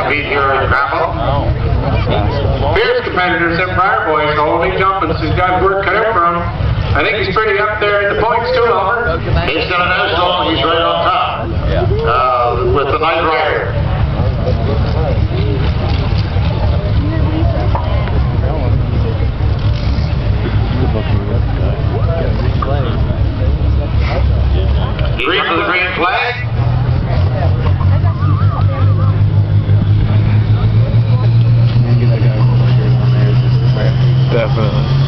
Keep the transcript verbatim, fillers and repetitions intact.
compete here in Crapuad. Fierce competitors, them prior boys, holy jumping, so he's got work cut out for him. I think he's pretty up there in the points too, Albert. He's got a nice goal, he's right on top. Uh, with the Night Rider. Green for the green flag. Definitely.